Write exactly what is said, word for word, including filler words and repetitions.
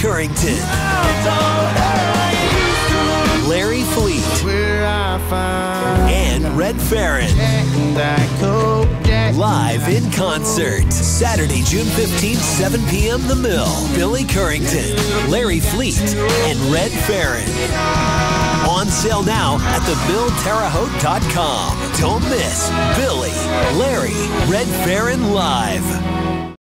Currington, Larry Fleet, and Red Farron. Live in concert, Saturday, June fifteenth, seven p m The Mill. Billy Currington, Larry Fleet, and Red Farron. On sale now at the mill terre haute dot com. Don't miss Billy, Larry, Red Farron live.